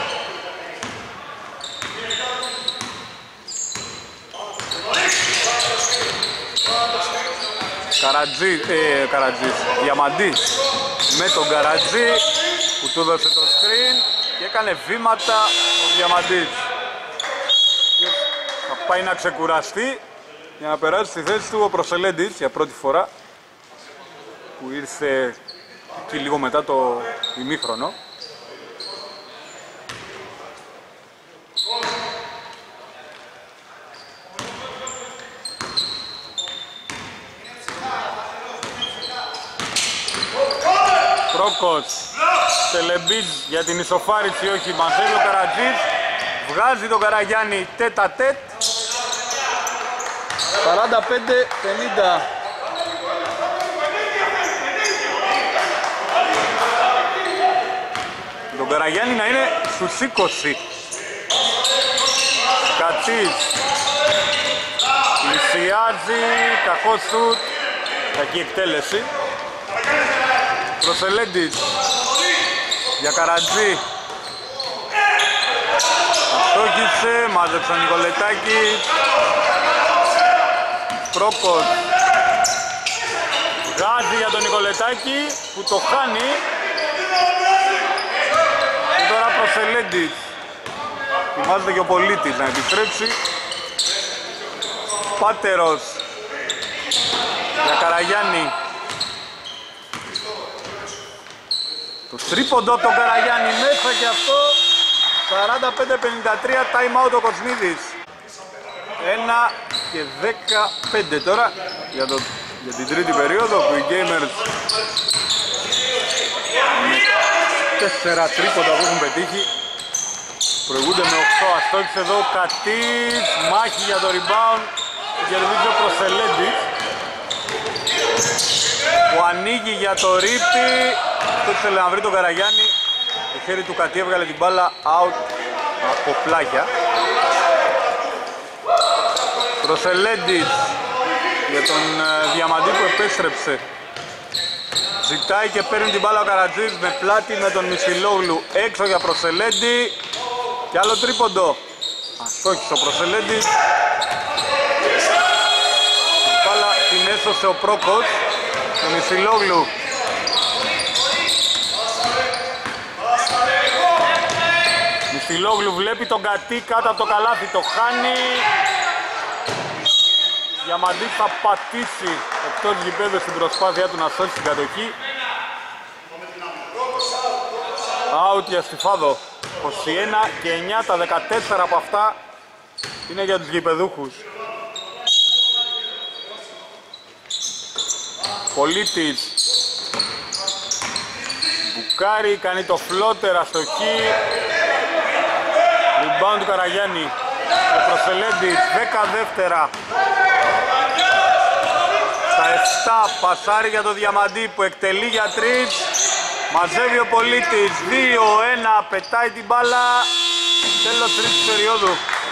Καρατζή, ε, Καρατζής, Διαμαντής με τον Καρατζή που του έδωσε το screen και έκανε βήματα ο Διαμαντής. Θα πάει να ξεκουραστεί για να περάσει στη θέση του ο Προσελέντης για πρώτη φορά. που ήρθε και λίγο μετά το ημίχρονο. Πρόκος, Τελεμπίτς για την ισοφάριση, όχι, μαζεύει ο Καρατζής, βγάζει τον Καραγιάννη τέτα τέτ, σαράντα πέντε πενήντα. Τον Καραγιάννη να είναι στους είκοσι. Κατής, πλησιάζει, κακό σουτ, κακή εκτέλεση. Προσελέντης για Καρατζή, αστόχησε, μάζεψε ο Νικολετάκης. Πρόκος βγάζει για τον Νικολετάκη που το χάνει. Και τώρα Προσελέντης, ετοιμάζεται και ο Πολίτης να επιστρέψει. Πάτερος για Καραγιάννη. Το τρίποντο από τον Καραγιάννη μέσα και αυτό. Σαράντα πέντε πενήντα τρία, time out ο Κοσμίδης. ένα και δεκαπέντε τώρα για, το, για την τρίτη περίοδο που οι Gamers με τέσσερα τρίποντα που έχουν πετύχει προηγούνται με οκτώ. Αστόχησε εδώ ο Κατής, μάχη για το rebound, κερδίζει ο Προσελέντης που ανοίγει για το Ρίπη. Αυτό ήθελε να βρει τον Καραγιάννη, το χέρι του Κατή έβγαλε την μπάλα out από πλάγια. Προσελέντης για τον Διαμαντή που επέστρεψε, ζητάει και παίρνει την μπάλα ο Καρατζής με πλάτη με τον Μισιλόγλου έξω για Προσελέντη και άλλο τρίποντο. Αστόχησε ο Προσελέντης, την μπάλα την έσωσε ο Πρόκος, τον Μισιλόγλου. Μισιλόγλου βλέπει τον Κατή κάτω από το καλάθι, το χάνει. Διαμαντής θα πατήσει εκτός γηπέδου στην προσπάθειά του να σώσει την κατοχή. Out για Στιφάδο. είκοσι ένα και εννιά, τα δεκατέσσερα από αυτά είναι για τους γηπεδούχους. Πολίτης, Μπουκάρη, κάνει το φλότερ, αστοχή. Rebound του Καραγιάννη. Ο Προσελέντης, δέκα δεύτερα. Στα επτά πασάρι για το Διαμαντή που εκτελεί για τρεις. Μαζεύει ο Πολίτης, δύο ένα, πετάει την μπάλα. Τέλος τρίτης περίοδου.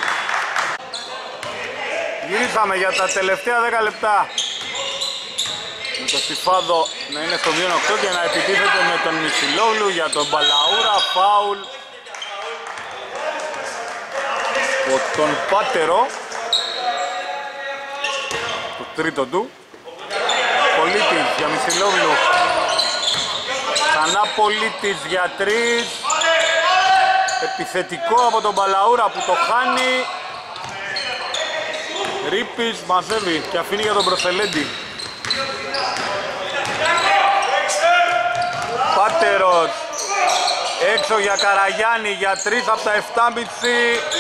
Γυρίσαμε για τα τελευταία δέκα λεπτά. Με το Στιφάδο να είναι στο μείον οκτώ και να επιτίθεται με τον Μισιλόγλου για τον Μπαλαούρα. Φάουλ από τον Πάτερο, το τρίτο του. Πολίτης για Μισιλόγλου, ξανά Πολίτης για τρεις, επιθετικό από τον Μπαλαούρα που το χάνει. Ρίπης μαζεύει και αφήνει για τον Προσελέντη. Πάτερος έξω για Καραγιάννη για τρεις από τα επτά μπιτσι.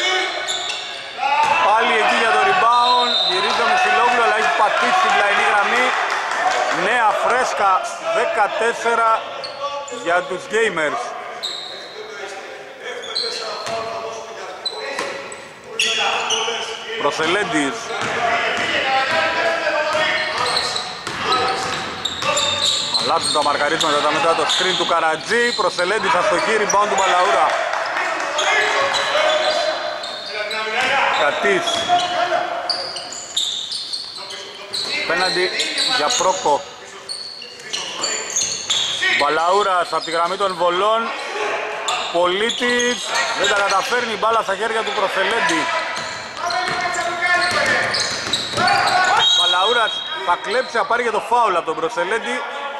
Πάλι εκεί για το rebound, γυρίζει ο Μισιλόγλου αλλά έχει πατήσει την πλαϊνή γραμμή. Νέα φρέσκα, δεκατέσσερα για τους Gamers. Προσελέντης. Αλλάζουν τα μαρκαρίσματα τα μετά το screen του Καρατζή. Προσελέντης αστοχή, rebound του Μπαλαούρα. Κατής. Πέναντι για Πρόκο. Μπαλαούρας από τη γραμμή των βολών. Πολίτης δεν τα καταφέρνει, μπάλα στα χέρια του Προσελέντη. Μπαλαούρας θα κλέψει, θα πάρει για το φάουλ από τον Προσελέντη.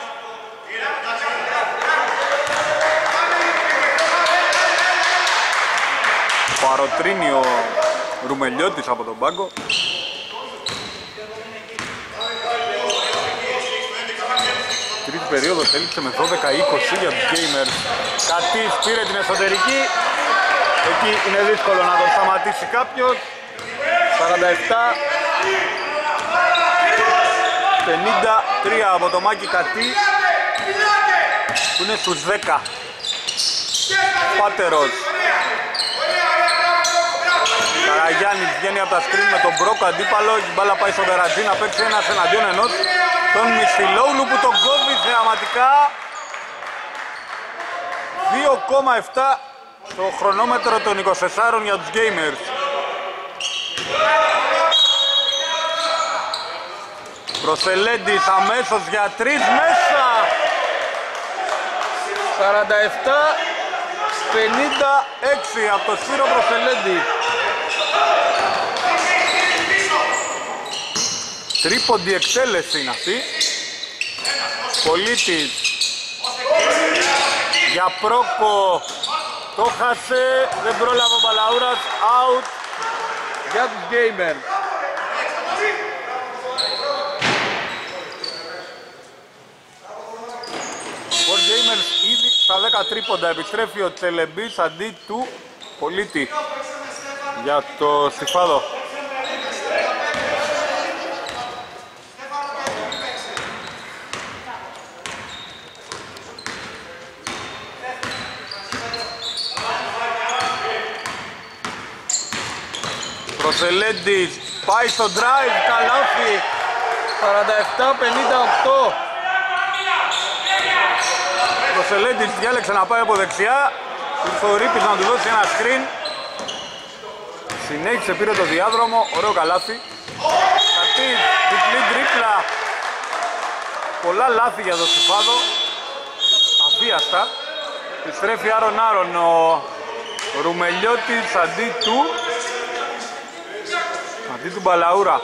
Παροτρύνει ο Ρουμελιώτης από τον πάγκο. Τρίτη πρώτη περίοδο έληξε με δώδεκα είκοσι για τους Gamers. Κατής πήρε την εσωτερική. Εκεί είναι δύσκολο να τον σταματήσει κάποιος. σαράντα επτά πενήντα τρία από το Μάκη Κατή που είναι στους δέκα. Πάτερος. Καραγιάννης βγαίνει από τα σκριν με τον Μπρόκο αντίπαλο. Η μπάλα πάει στον Καρατζή να παίξει ένας εναντίον ενός. Τον Μισθυλόγλου που τον κόβει θεαματικά. δύο κόμμα επτά στο χρονόμετρο των είκοσι τεσσάρων για τους Gamers. Προσελέντης αμέσως για τρεις μέσα. σαράντα επτά πενήντα έξι από το Σπύρο Προσελέντη. Τρίποντη εκτέλεση είναι αυτή. Πολίτης για Πρόκο. Το χάσε, δεν πρόλαβε ο Μπαλαούρας. Out για τους Gamers. For Gamers ήδη στα δέκα τρίποντα. Επιστρέφει ο Τσελεμπής αντί του Πολίτη για το Στιφάδο. Προσελέντης πάει στο drive, καλάθι. σαράντα επτά πενήντα οκτώ. Προσελέντης διάλεξε να πάει από δεξιά. Ήρθε ο Ρίπης να του δώσει ένα screen. Συνέχισε, πήρε το διάδρομο, ωραίο καλάθι. Κατής, διπλή τρίπλα. Πολλά λάθη για το Στιφάδο. Αβίαστα. Επιστρέφει Άρον Άρον ο Ρουμελιώτης αντί του αντί του Μπαλαούρα.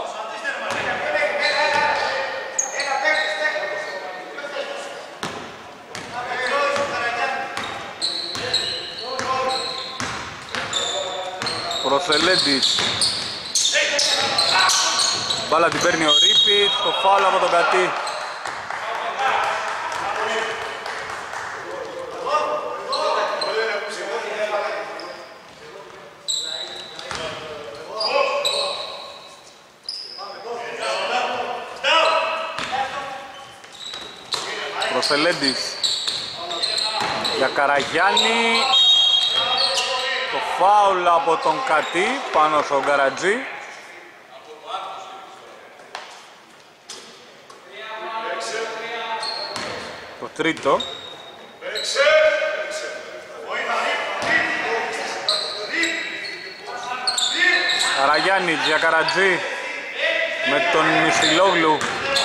Προσελέντης. Μπάλα την παίρνει ο Ρίπης, το φάουλ από τον Κατή. Προσελέντης για Καραγιάννη. Το φάουλ από τον Κατή πάνω στον Καρατζή. Το τρίτο. Καραγιάννης για Καρατζή με τον Μισθυλόγλου.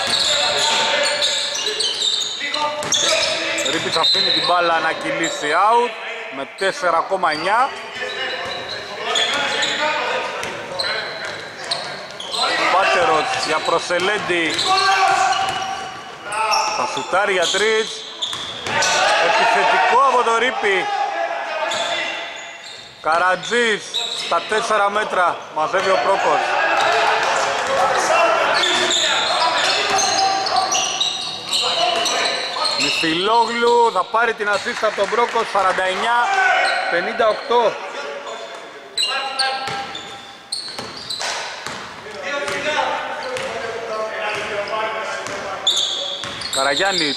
Ρίπης αφήνει την μπάλα να κυλήσει out με τέσσερα κόμμα εννιά. Πάτερος για Προσελέντη. Θα σουτάρει για τρεις. Επιθετικό από το Ρίπη. Καρατζής στα τέσσερα μέτρα. Μαζεύει ο Πρόκος. Μισθυλόγλου θα πάρει την ασίστα από τον Πρόκο. Σαράντα εννιά πενήντα οκτώ. Καραγιάννης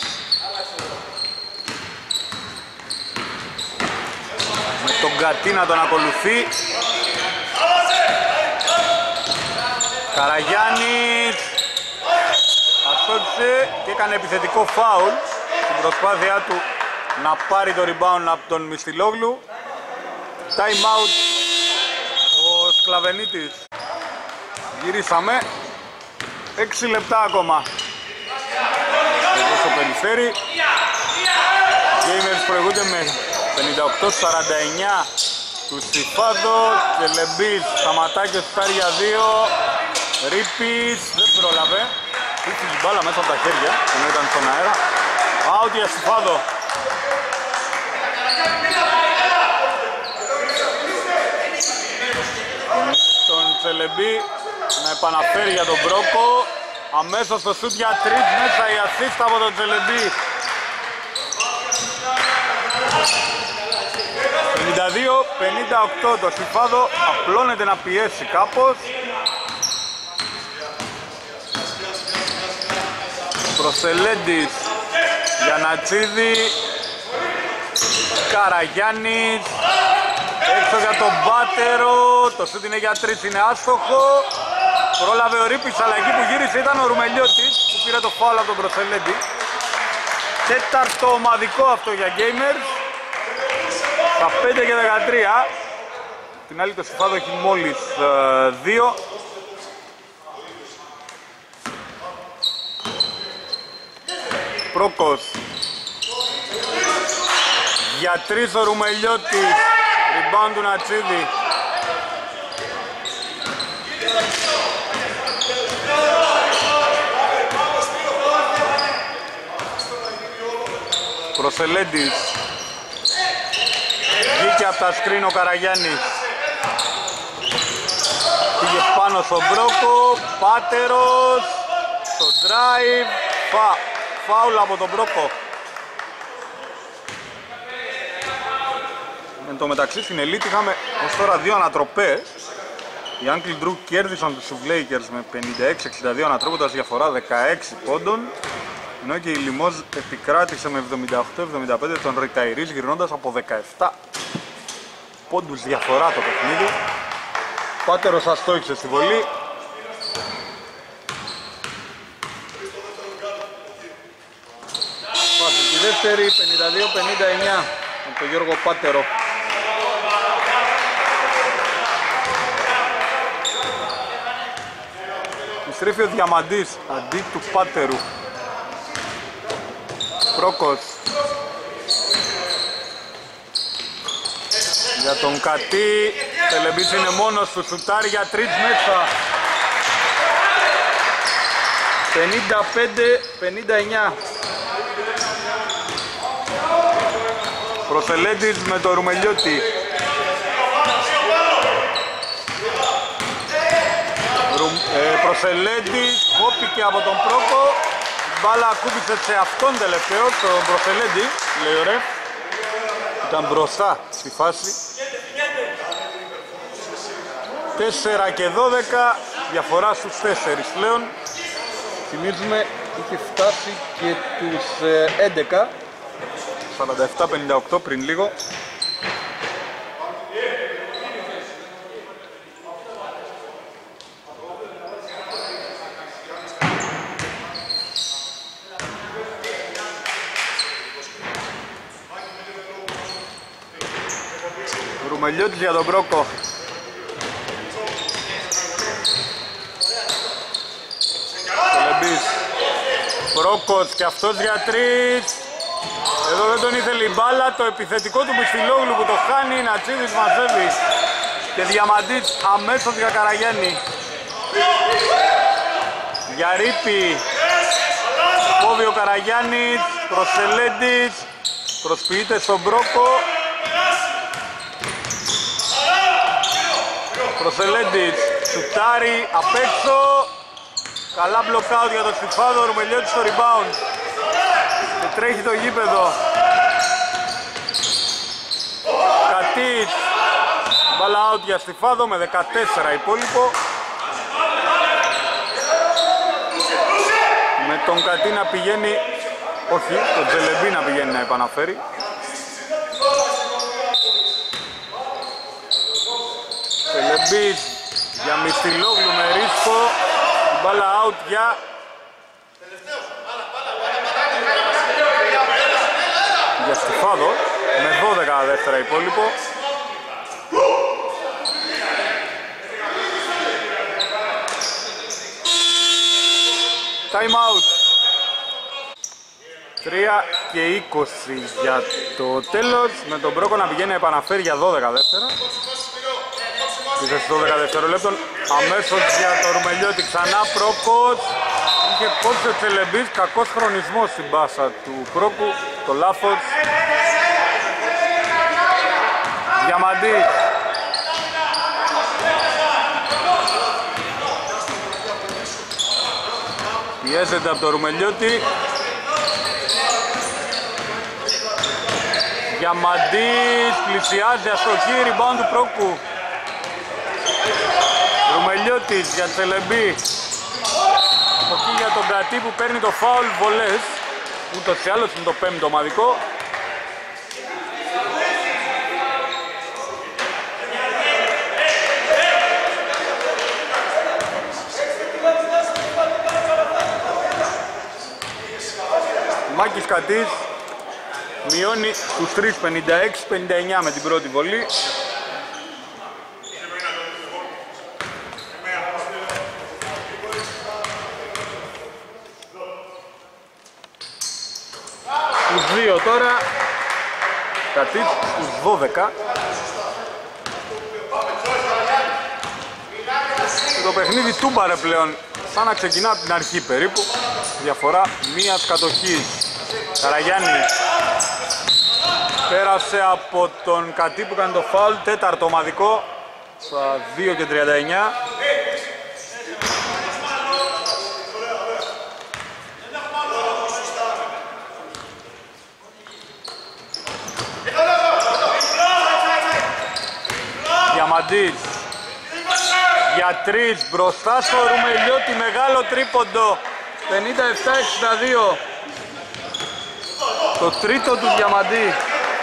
με τον Κατή να τον ακολουθεί. Καραγιάννης ασώντησε και έκανε επιθετικό φάουλ στην προσπάθειά του να πάρει το rebound από τον Μισθυλόγλου. Time out ο Σκλαβενίτης. Γυρίσαμε έξι λεπτά ακόμα. Εδώ στο περιστέρι. Gamers προηγούνται με πενήντα οκτώ σαράντα εννιά του Στιφάδο. Τσελεμπής σταματάει και σουτάρει για δύο. Ρίπης δεν πρόλαβε. Πήξε την μπάλα μέσα από τα χέρια ενώ ήταν στον αέρα. Out για Στιφάδο. Τον Τσελεμπή να επαναφέρει για τον Μπρόκο. Αμέσως το σούτ για τρεις μέσα, η assist από τον Τζελεμπή. πενήντα δύο πενήντα οκτώ, το Σιφάδο απλώνεται να πιέσει κάπως. Προσελέντης, Γιαννατσίδη, Καραγιάννης, έξω για τον Μπάτερο, το σούτ είναι για τρεις, είναι άστοχο. Πρόλαβε ο Ρίπης, αλλά εκεί που γύρισε ήταν ο Ρουμελιώτης που πήρε το φάουλ από τον Προσελέντη. Τέταρτο ομαδικό αυτό για Gamers. Στα πέντε και δεκατρία. Την άλλη το Σιφάδο έχει μόλις ε, δύο. Πρόκος. Για τρεις ο Ρουμελιώτης. Rebound του Νατσίδη. Προσελέντης. Βγήκε από τα σκριν ο Καραγιάννης. Πήγε πάνω στον Μπρόκο. Πάτερος. Στο drive. Φα, φάουλ από τον Μπρόκο. Εν τω μεταξύ στην Elite είχαμε ως τώρα δύο ανατροπές. Οι Uncle Drew κέρδισαν τους Lakers με πενήντα έξι εξήντα δύο ανατρόποντας διαφορά δεκαέξι πόντων. Ενώ και η Λιμόζ επικράτησε με εβδομήντα οκτώ εβδομήντα πέντε τον Ριταϊρής, γυρνώντας από δεκαεπτά πόντους διαφορά το παιχνίδι. Πάτερος αστόχησε στη βολή. Βάζει τη δεύτερη, πενήντα δύο πενήντα εννιά από τον Γιώργο Πάτερο. Στρέφει ο Διαμαντής αντί του Πάτερου. Πρόκος. Για τον Κατή. Τελεμπής είναι μόνος του, σουτάρει για τρεις μέσα. πενήντα πέντε πενήντα εννιά. Προσελέντης με το Ρουμελιώτη. Ε, Προσελέντης, κόπηκε από τον Πρόκο. Μπάλα ακούμπησε σε αυτόν τελευταίο, τον Προσελέντη, λέει ωραία. Ήταν μπροστά στη φάση. τέσσερα και δώδεκα, διαφορά στους τέσσερις πλέον. Θυμίζουμε, είχε φτάσει και τους έντεκα. σαράντα επτά πενήντα οκτώ πριν λίγο. Ρουμελιώτης για τον Πρόκο. Τελεμπής. Πρόκος και αυτός για τρεις. Εδώ δεν τον ήθελε η μπάλα. Το επιθετικό του Μισθυλόγλου που το χάνει. Νατσίδης μαζεύει. Και Διαμαντής αμέσως για Καραγιάννη. Για Ρίπη. Κόβει ο Καραγιάννης. Προσελέντης. Προσποιείται στον Πρόκο. Προσελέντης, σουτάρει απ' έξω. Καλά μπλοκάουτ για τον Σιφάδο, Ρουμελιώτης στο rebound. Και τρέχει το γήπεδο. Κατής, μπάλα out για Σιφάδο με δεκατέσσερα υπόλοιπο. Με τον Κατή να πηγαίνει, όχι, τον Τζελεμπή να πηγαίνει να επαναφέρει. Τελεμπής για Μισθυλόγλου με ρίσκο. Μπάλα out για για Στιφάδο με δώδεκα δεύτερα υπόλοιπο. Time out. τρία και είκοσι για το τέλος, με τον Πρόκο να πηγαίνει να επαναφέρει για δώδεκα δεύτερα. Είχε δώδεκα δευτερολέπτων, αμέσως για το Ρουμελιώτη, ξανά Πρόκος. Είχε κόψει ο Τσελεμπής, κακός χρονισμός στην μπάσα του Πρόκου, το λάθος. Διαμαντής. Παίζεται από το Ρουμελιώτη. Διαμαντής πλησιάζει, αστοχή, rebound του Πρόκου. Ρουμελιώτης για Τσελεμπή. Από εκεί για τον Κατή που παίρνει το φάουλ, βολές. Ούτως ή άλλως είναι το πέμπτο ομαδικό. Μάκης Κατής μειώνει τους τρεις, πενήντα έξι πενήντα εννιά με την πρώτη βολή. Τους δύο τώρα, Κατής τους δώδεκα. Και το παιχνίδι τούμπαρε πλέον, σαν να ξεκινά από την αρχή περίπου. Διαφορά μίας κατοχής. Καραγιάννη πέρασε από τον Κατή που κάνει το φάουλ, τέταρτο ομαδικό στα δύο και τριάντα εννιά. Διαμαντής για τρεις μπροστά στο Ρουμελιώτη, μεγάλο τρίποντο, πενήντα επτά εξήντα δύο. Το τρίτο του Διαμαντή.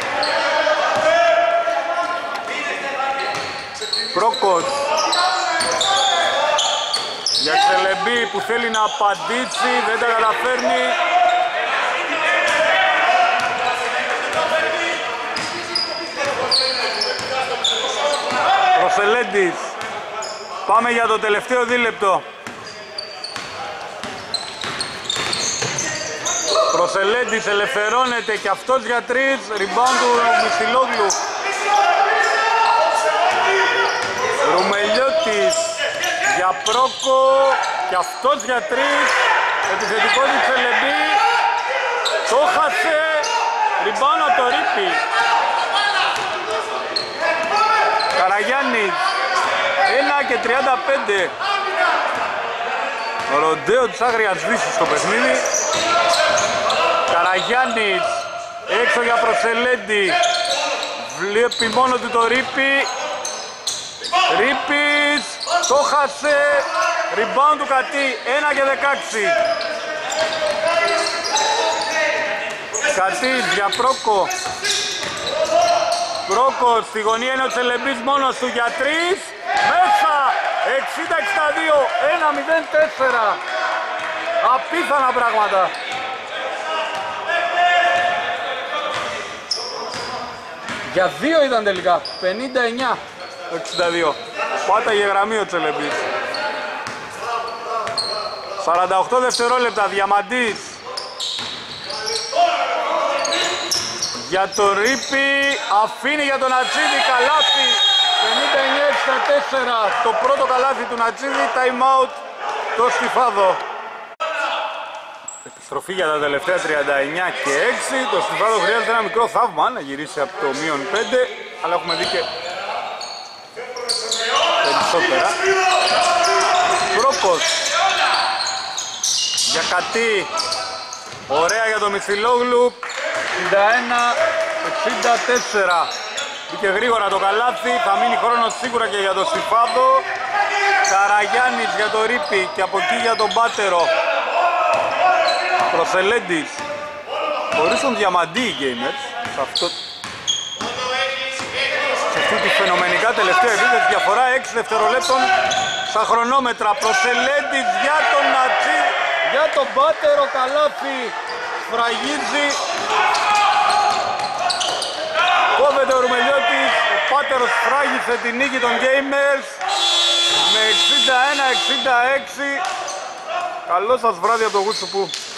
Πρόκος για Τσελεμπή που θέλει να απαντήσει, δεν τα καταφέρνει. Προσελέντης. Πάμε για το τελευταίο δίλεπτο. Προσελέντης ελευθερώνεται και αυτός για τρεις, rebound του Μισιλόγλου. Ρουμελιώτης για Πρόκο και αυτός για τρεις, επιθετικό του Τσελεμπή, το χάσε, rebound από το Ρίπη. Καραγιάννης, ένα και τριάντα πέντε. Ροντέο της άγριας δύσης στο παιχνίδι. Καραγιάννης έξω για Προσελέντη, βλέπει μόνο του το Ρίπη. Ρίπης, το χάσε, rebound του Κατή, ένα και δεκαέξι. Κατής για Πρόκο. Πρόκο στη γωνία είναι ο Τσελεμπής μόνος του για τρεις. Μέσα, εξήντα εξήντα δύο, ένα μηδέν τέσσερα. Απίθανα πράγματα. Για δύο ήταν τελικά, πενήντα εννιά εξήντα δύο. Πάταγε γραμμή ο Τσελεμπής. σαράντα οκτώ δευτερόλεπτα, Διαμαντής. Για τον Ρίπη, αφήνει για τον Ατσίδη, καλάθι, πενήντα εννιά εξήντα τέσσερα. Το πρώτο καλάθι του Ατσίδη, time out το Στιφάδο. Επιστροφή για τα τελευταία τριάντα εννιά και έξι. Το Στιφάδο χρειάζεται ένα μικρό θαύμα να γυρίσει από το μείον πέντε, αλλά έχουμε δει και περισσότερα. Πρόκος για Κατή, ωραία για τον Μιθυλόγλου, εξήντα ένα εξήντα τέσσερα. Μπήκε γρήγορα το καλάθι, θα μείνει χρόνος σίγουρα και για τον Στιφάδο. Καραγιάννης για τον Ρίπη και από εκεί για τον Πάτερο. Προσελέντης χωρίς τον Διαμαντή οι Gamers σε, αυτό... σε αυτή τη φαινομενικά τελευταία επίθεση, διαφορά έξι δευτερολέπτων στα χρονόμετρα. Προσελέντης για τον Νατσί, για τον Πάτερο, καλάθι, σφραγίζει. Κόβεται ο Ρουμελιώτης, ο Πάτερος φράγισε την νίκη των Gamers με εξήντα ένα εξήντα έξι. Καλό σας βράδυ από το Γούτσου που